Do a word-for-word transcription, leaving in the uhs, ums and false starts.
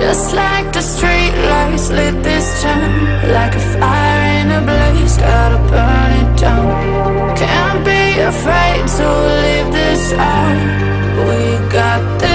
Just like the street lights lit this town, like a fire in a blaze, gotta burn it down. Can't be afraid to leave this out. We got this.